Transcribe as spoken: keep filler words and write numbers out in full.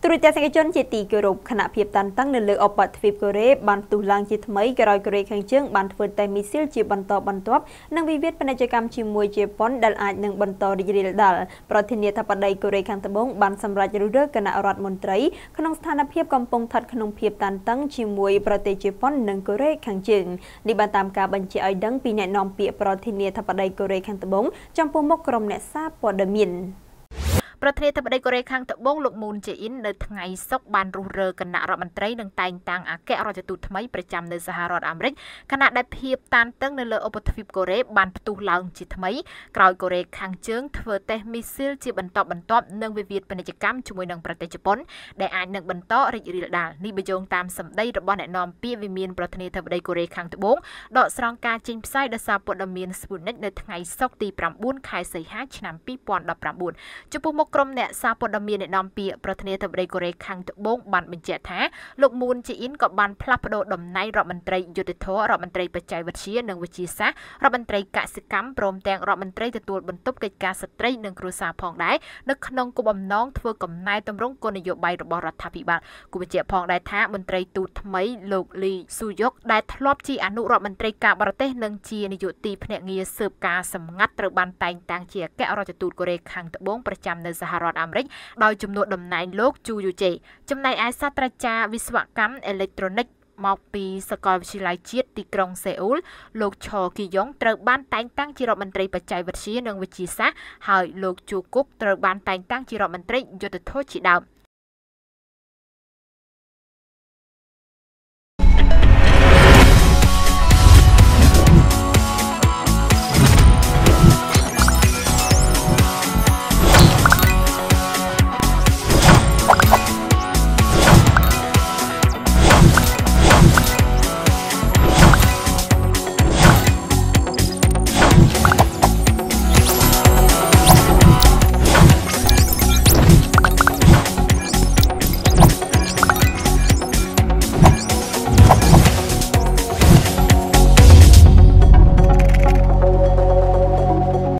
ទូរទស្សនិកជនជាទីគោរពគណៈភាពតាន់តឹងនៅលើអបទ្វីបកូរ៉េបានផ្ទុះឡើងជាថ្មីក្រោយកូរ៉េខាងជើងបានធ្វើតែមីស៊ីលជាបន្តបន្ទាប់និងវិវាទពាណិជ្ជកម្មជាមួយជប៉ុនដែលអាចនឹងបន្តរីករាលដាលប្រធានាធិបតីកូរ៉េខាងត្បូងបានសម្រេចរើសរើសគណៈរដ្ឋមន្ត្រីក្នុងស្ថានភាពកំពុងស្ថិតក្នុងភាពតានតឹងជាមួយប្រទេសជប៉ុននិងកូរ៉េខាងជើងនេះបានតាមការបញ្ជាក់ឲ្យដឹងពីអ្នកនាំពាក្យប្រធានាធិបតីកូរ៉េខាងត្បូងចំពោះមុខក្រុមអ្នកសារព័ត៌មានប្រធានាធិបតីកូរ៉េខាងត្បូងលោកមូនជេអ៊ីននៅថ្ងៃសុក្របានរុះរើគណៈរដ្ឋមន្ត្រីនិងតែងតាំងអគ្គរដ្ឋទូតថ្មីប្រចាំនៅសហរដ្ឋអាមេរិកខណៈដែលភាពតានតឹងនៅលើឧបទ្វីបកូរ៉េបានផ្ទុះឡើងជាថ្មីក្រោយកូរ៉េខាងជើងធ្វើតេស្តមីស៊ីលជាបន្តបន្ទាប់និងវិវាទពាណិជ្ជកម្មជាមួយនឹងប្រទេសជប៉ុនដែលអាចនឹងបន្តរីករាលដាលនេះបញ្យងតាមសម្ដីរបស់អ្នកនាំពាក្យវិមានប្រធានាធិបតីកូរ៉េខាងត្បូងដកស្រង់ការចេញផ្សាយដោយសារព័ត៌មាន Sputnik នៅថ្ងៃសុក្រទីប្រាំបួនខែសីហាឆ្នាំពីរពាន់ដប់ប្រាំបួនចំពោះមុខក្រុមអ្នកសារព័ត៌មានអ្នកនាំពាក្យប្រធានាធិបតីកូរ៉េខាងត្បូងបានបញ្ជាក់ថាលោកមូនជេអ៊ីនក៏បានផ្លាស់ប្ដូរតំណែងរដ្ឋមន្ត្រីយុទ្ធភ័ពរដ្ឋមន្ត្រីបច្ចេកវិទ្យានិងវិទ្យាសាស្ត្ររដ្ឋមន្ត្រីកសិកម្មព្រមទាំងរដ្ឋមន្ត្រីទទួលបន្ទុកកិច្ចការស្ត្រីនិងគ្រួសារផងដែរនៅក្នុងគោលបំណងធ្វើកំណែតម្រង់គោលនយោបាយរបស់រដ្ឋាភិបាលគូបញ្ជាក់ផងដែរថាមន្ត្រីទូតថ្មីលោកលីស៊ូយុកដែលធ្លាប់ជាអនុរដ្ឋមន្ត្រីការបរទេសនិងជានាយកទីភ្នាក់ងារស៊ើបការសម្ងាត់ត្រូវបានតែងតាំងជាអគ្គរដ្ឋទូតកូរ៉េខាងត្បូងប្រចាំនៅសហរដ្ឋអាមេរិកដោយជំនួសតំណែងលោកជូយូជេចំណែកឯសាស្ត្រាចារ្យវិស្វកម្មអេឡិចត្រូនិកមកពីសាកលវិទ្យាល័យជាតិទីក្រុងសេអ៊ូលលោកឆូគីយ៉ុងត្រូវបានតែងតាំងជារដ្ឋមន្ត្រីបច្ចេកវិទ្យានិងវិទ្យាសាស្ត្រហើយលោកជូគុកត្រូវបានតែងតាំងជារដ្ឋមន្ត្រីយុទ្ធភ័ពជាដើម